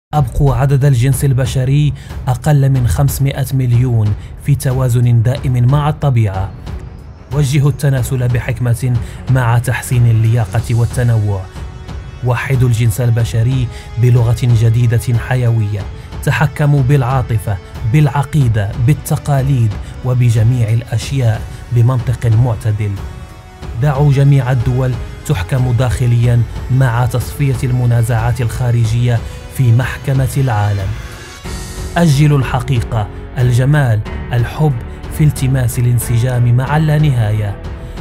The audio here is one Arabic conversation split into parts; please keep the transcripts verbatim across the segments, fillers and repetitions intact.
أبقوا عدد الجنس البشري أقل من خمسمائة مليون في توازن دائم مع الطبيعة. وجهوا التناسل بحكمة مع تحسين اللياقة والتنوع. وحدوا الجنس البشري بلغة جديدة حيوية. تحكموا بالعاطفة، بالعقيدة، بالتقاليد وبجميع الأشياء بمنطق معتدل. دعوا جميع الدول تحكم داخليا مع تصفية المنازعات الخارجية في محكمة العالم. أجلوا الحقيقة، الجمال، الحب في التماس الانسجام مع اللانهاية.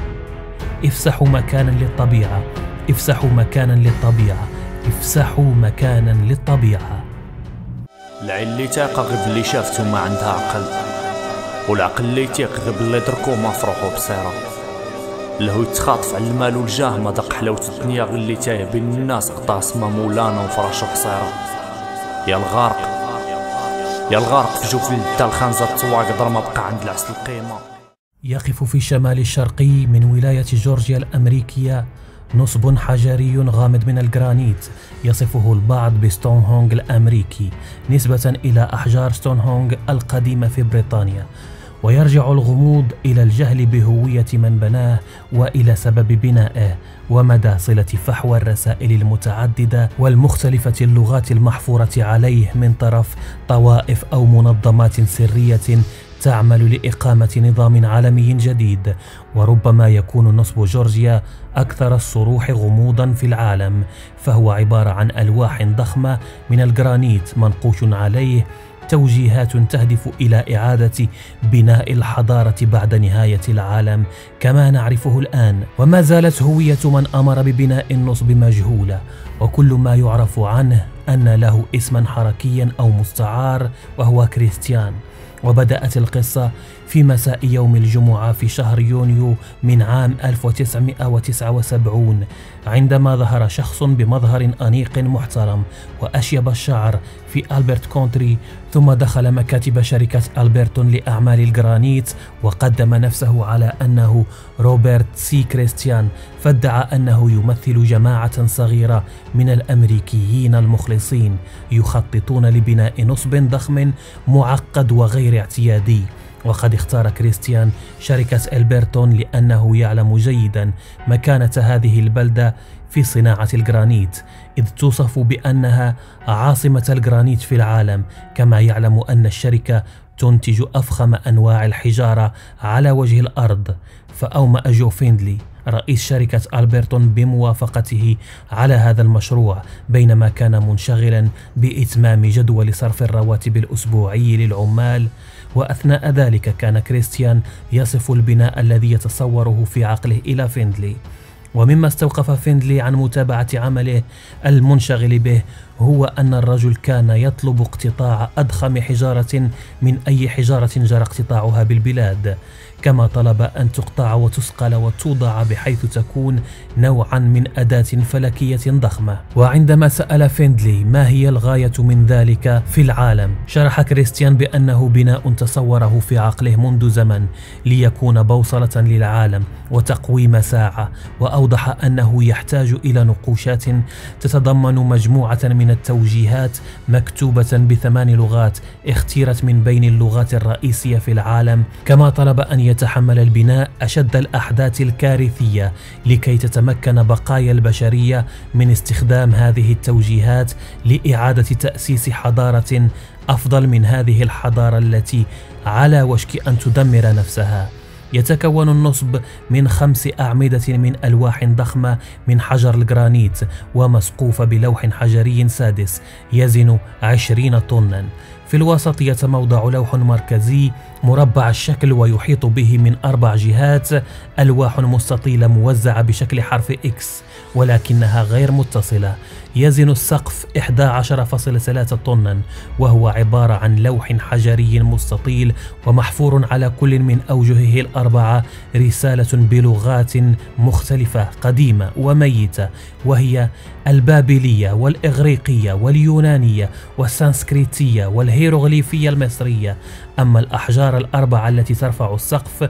افسحوا مكانا للطبيعة، افسحوا مكانا للطبيعة، افسحوا مكانا للطبيعة. العين اللي تاقى غير باللي شافتو ما عندها عقل، والعقل اللي تيق غير باللي دركو ما فرحو بصيرة. لهو يتخاطف على المال والجاه ما دق حلاوة الدنيا غير اللي تايه بين الناس قطاس ما مولانا وفراشو قصيرة. يا الغارق يا الغارق في جوف الدا الخنزة الطواق قدر ما بقى عند العسل القيمة. يقف في الشمال الشرقي من ولاية جورجيا الأمريكية نصب حجري غامض من الجرانيت يصفه البعض بستونهونج الأمريكي نسبة إلى أحجار ستونهونج القديمة في بريطانيا. ويرجع الغموض إلى الجهل بهوية من بناه وإلى سبب بنائه ومدى صلة فحوى الرسائل المتعددة والمختلفة اللغات المحفورة عليه من طرف طوائف أو منظمات سرية تعمل لإقامة نظام عالمي جديد. وربما يكون نصب جورجيا أكثر الصروح غموضا في العالم، فهو عبارة عن ألواح ضخمة من الجرانيت منقوش عليه توجيهات تهدف إلى إعادة بناء الحضارة بعد نهاية العالم كما نعرفه الآن. وما زالت هوية من أمر ببناء النصب مجهولة، وكل ما يعرف عنه أن له اسما حركيا أو مستعار وهو كريستيان. وبدأت القصة في مساء يوم الجمعة في شهر يونيو من عام ألف وتسعمائة وتسعة وسبعين، عندما ظهر شخص بمظهر أنيق محترم وأشيب الشعر في ألبرت كونتري، ثم دخل مكاتب شركة ألبرتون لأعمال الجرانيت وقدم نفسه على أنه روبرت سي كريستيان، فادعى أنه يمثل جماعة صغيرة من الأمريكيين المخلصين يخططون لبناء نصب ضخم معقد وغير اعتيادي. وقد اختار كريستيان شركة ألبرتون لأنه يعلم جيدا مكانة هذه البلدة في صناعة الجرانيت، إذ توصف بأنها عاصمة الجرانيت في العالم، كما يعلم أن الشركة تنتج أفخم أنواع الحجارة على وجه الأرض. فأومأ جو فيندلي رئيس شركة ألبرتون بموافقته على هذا المشروع بينما كان منشغلا بإتمام جدول صرف الرواتب الأسبوعي للعمال. وأثناء ذلك كان كريستيان يصف البناء الذي يتصوره في عقله إلى فيندلي. ومما استوقف فيندلي عن متابعة عمله المنشغل به هو أن الرجل كان يطلب اقتطاع أضخم حجارة من أي حجارة جرى اقتطاعها بالبلاد، كما طلب أن تقطع وتسقل وتوضع بحيث تكون نوعا من أداة فلكية ضخمة. وعندما سأل فيندلي ما هي الغاية من ذلك في العالم، شرح كريستيان بأنه بناء تصوره في عقله منذ زمن ليكون بوصلة للعالم وتقويم ساعة، وأوضح أنه يحتاج إلى نقوشات تتضمن مجموعة من التوجيهات مكتوبة بثمان لغات اختيرت من بين اللغات الرئيسية في العالم، كما طلب أن يتحمل البناء أشد الأحداث الكارثية لكي تتمكن بقايا البشرية من استخدام هذه التوجيهات لإعادة تأسيس حضارة أفضل من هذه الحضارة التي على وشك أن تدمر نفسها. يتكون النصب من خمس أعمدة من ألواح ضخمة من حجر الجرانيت ومسقوفة بلوح حجري سادس يزن عشرين طنا. في الوسط يتموضع لوح مركزي مربع الشكل ويحيط به من أربع جهات ألواح مستطيلة موزعة بشكل حرف إكس ولكنها غير متصلة. يزن السقف إحدى عشرة فاصلة ثلاثة طنا، وهو عبارة عن لوح حجري مستطيل ومحفور على كل من أوجهه الأربعة رسالة بلغات مختلفة قديمة وميتة، وهي البابلية والإغريقية واليونانية والسانسكريتية والهيروغليفية المصرية. أما الأحجار الأربعة التي ترفع السقف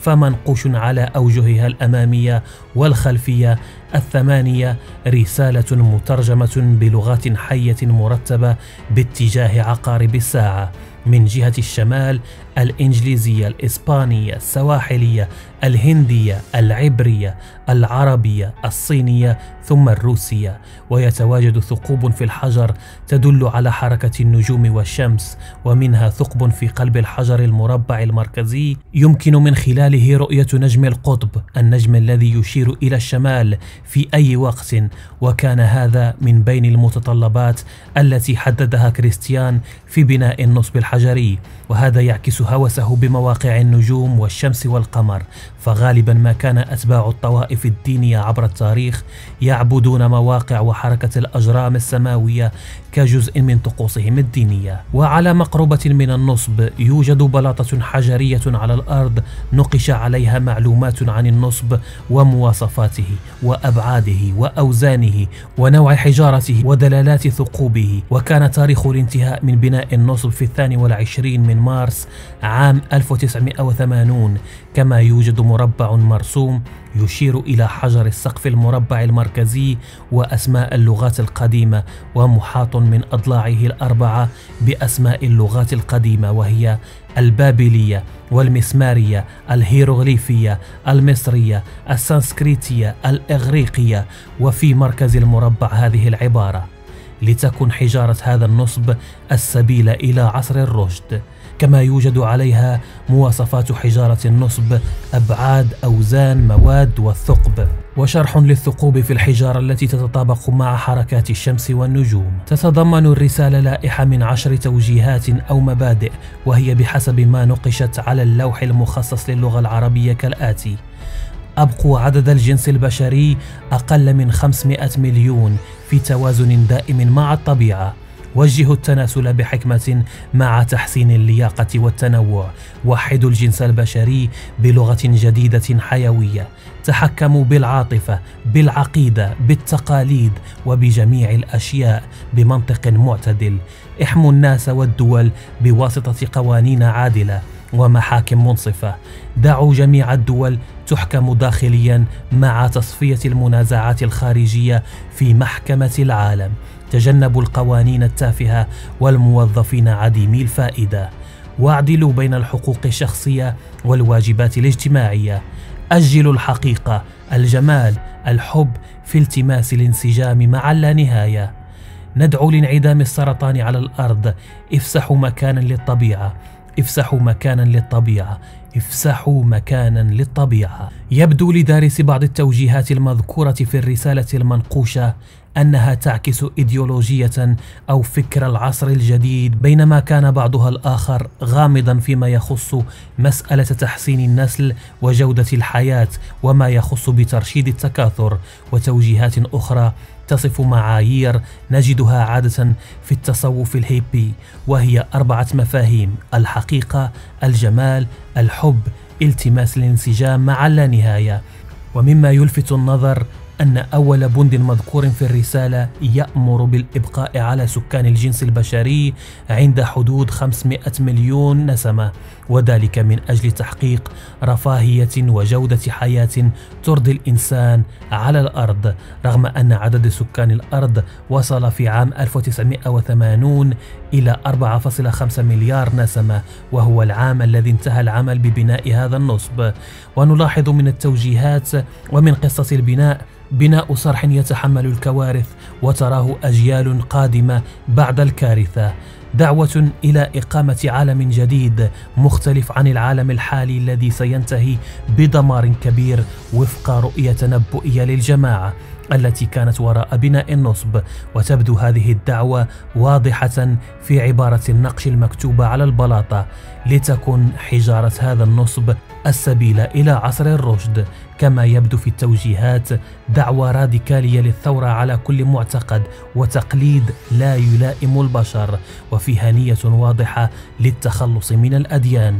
فمنقوش على أوجهها الأمامية والخلفية الثمانية رسالة مترجمة بلغات حية مرتبة باتجاه عقارب الساعة، من جهة الشمال الإنجليزية، الإسبانية، السواحلية، الهندية، العبرية، العربية، الصينية، ثم الروسية. ويتواجد ثقوب في الحجر تدل على حركة النجوم والشمس، ومنها ثقب في قلب الحجر المربع المركزي يمكن من خلاله رؤية نجم القطب، النجم الذي يشير إلى الشمال في أي وقت. وكان هذا من بين المتطلبات التي حددها كريستيان في بناء النصب الحجري، وهذا يعكس هوسه بمواقع النجوم والشمس والقمر. فغالبا ما كان أتباع الطوائف الدينية عبر التاريخ يعبدون مواقع وحركة الأجرام السماوية كجزء من طقوسهم الدينية. وعلى مقربة من النصب يوجد بلاطة حجرية على الأرض نقش عليها معلومات عن النصب ومواصفاته وأبعاده وأوزانه ونوع حجارته ودلالات ثقوبه. وكان تاريخ الانتهاء من بناء النصب في الثاني والعشرين من مارس عام ألف وتسعمائة وثمانين. كما يوجد مربع مرسوم يشير إلى حجر السقف المربع المركزي وأسماء اللغات القديمة، ومحاط من أضلاعه الأربعة بأسماء اللغات القديمة، وهي البابلية والمسمارية، الهيروغليفية، المصرية، السنسكريتية، الإغريقية. وفي مركز المربع هذه العبارة: لتكن حجارة هذا النصب السبيل إلى عصر الرشد. كما يوجد عليها مواصفات حجارة النصب، أبعاد، أوزان، مواد والثقب، وشرح للثقوب في الحجارة التي تتطابق مع حركات الشمس والنجوم. تتضمن الرسالة لائحة من عشر توجيهات أو مبادئ، وهي بحسب ما نقشت على اللوح المخصص للغة العربية كالآتي: أبقوا عدد الجنس البشري أقل من خمسمائة مليون في توازن دائم مع الطبيعة. وجهوا التناسل بحكمة مع تحسين اللياقة والتنوع. وحدوا الجنس البشري بلغة جديدة حيوية. تحكموا بالعاطفة، بالعقيدة، بالتقاليد وبجميع الأشياء بمنطق معتدل. احموا الناس والدول بواسطة قوانين عادلة ومحاكم منصفة. دعوا جميع الدول تحكم داخليا مع تصفية المنازعات الخارجية في محكمة العالم. تجنبوا القوانين التافهة والموظفين عديمي الفائدة. واعدلوا بين الحقوق الشخصية والواجبات الاجتماعية. أجلوا الحقيقة، الجمال، الحب في التماس الانسجام مع اللانهاية. ندعو لانعدام السرطان على الأرض. افسحوا مكانا للطبيعة، افسحوا مكانا للطبيعة، افسحوا مكانا للطبيعة. يبدو لدارس بعض التوجيهات المذكورة في الرسالة المنقوشة أنها تعكس إيديولوجية أو فكر العصر الجديد، بينما كان بعضها الآخر غامضا فيما يخص مسألة تحسين النسل وجودة الحياة وما يخص بترشيد التكاثر. وتوجيهات أخرى تصف معايير نجدها عادة في التصوف الهيبي، وهي أربعة مفاهيم: الحقيقة، الجمال، الحب، التماس الانسجام مع اللانهاية. ومما يلفت النظر أن أول بند مذكور في الرسالة يأمر بالإبقاء على سكان الجنس البشري عند حدود خمسمائة مليون نسمة، وذلك من أجل تحقيق رفاهية وجودة حياة ترضي الإنسان على الأرض، رغم أن عدد سكان الأرض وصل في عام ألف وتسعمائة وثمانين إلى أربعة فاصلة خمسة مليار نسمة، وهو العام الذي انتهى العمل ببناء هذا النصب. ونلاحظ من التوجيهات ومن قصة البناء بناء صرح يتحمل الكوارث وتراه أجيال قادمة بعد الكارثة، دعوة إلى إقامة عالم جديد مختلف عن العالم الحالي الذي سينتهي بدمار كبير وفق رؤية تنبؤية للجماعة التي كانت وراء بناء النصب. وتبدو هذه الدعوة واضحة في عبارة النقش المكتوبة على البلاطة: لتكن حجارة هذا النصب السبيل إلى عصر الرشد. كما يبدو في التوجيهات دعوة راديكالية للثورة على كل معتقد وتقليد لا يلائم البشر، وفيها نية واضحة للتخلص من الأديان.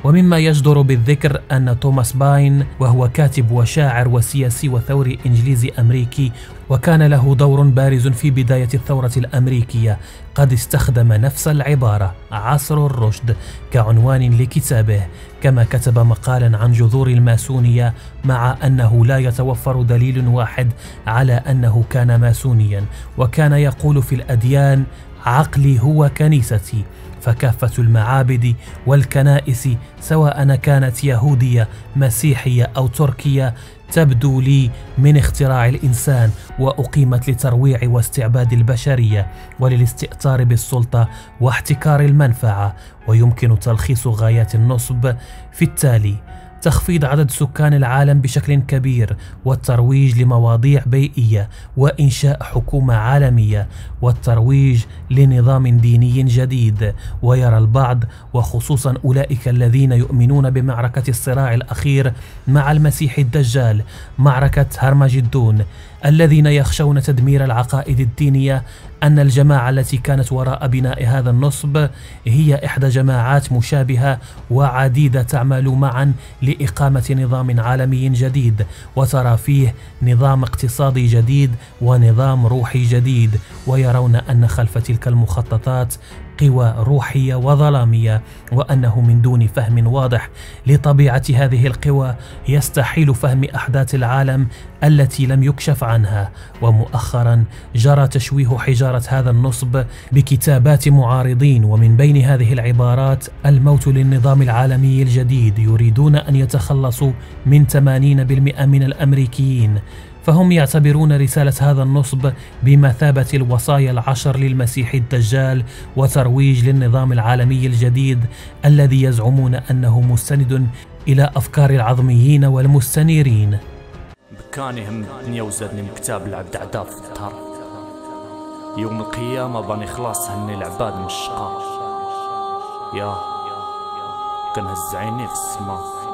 ومما يجدر بالذكر أن توماس باين، وهو كاتب وشاعر وسياسي وثوري إنجليزي أمريكي وكان له دور بارز في بداية الثورة الأمريكية، قد استخدم نفس العبارة عصر الرشد كعنوان لكتابه، كما كتب مقالا عن جذور الماسونية مع أنه لا يتوفر دليل واحد على أنه كان ماسونيا، وكان يقول في الأديان: عقلي هو كنيستي، فكافة المعابد والكنائس سواء كانت يهودية مسيحية أو تركية تبدو لي من اختراع الإنسان، وأقيمت لترويع واستعباد البشرية وللاستئثار بالسلطة واحتكار المنفعة، ويمكن تلخيص غايات النصب في التالي: تخفيض عدد سكان العالم بشكل كبير، والترويج لمواضيع بيئية، وإنشاء حكومة عالمية، والترويج لنظام ديني جديد. ويرى البعض وخصوصا أولئك الذين يؤمنون بمعركة الصراع الأخير مع المسيح الدجال، معركة هرمجدون، الذين يخشون تدمير العقائد الدينية، أن الجماعة التي كانت وراء بناء هذا النصب هي إحدى جماعات مشابهة وعديدة تعمل معا لإقامة نظام عالمي جديد، وترى فيه نظام اقتصادي جديد ونظام روحي جديد، ويرون أن خلف تلك المخططات قوى روحية وظلامية، وأنه من دون فهم واضح لطبيعة هذه القوى يستحيل فهم أحداث العالم التي لم يكشف عنها. ومؤخرا جرى تشويه حجارة هذا النصب بكتابات معارضين، ومن بين هذه العبارات: الموت للنظام العالمي الجديد، يريدون أن يتخلصوا من ثمانين بالمئة من الأمريكيين. فهم يعتبرون رسالة هذا النصب بمثابة الوصايا العشر للمسيح الدجال، وترويج للنظام العالمي الجديد الذي يزعمون أنه مستند إلى أفكار العظميين والمستنيرين. بكاني هم الدنيا وزادني مكتاب العبد عدا في الدار، يوم القيامة باني خلاص هني العباد من الشقاء، يا كنهز عيني في السما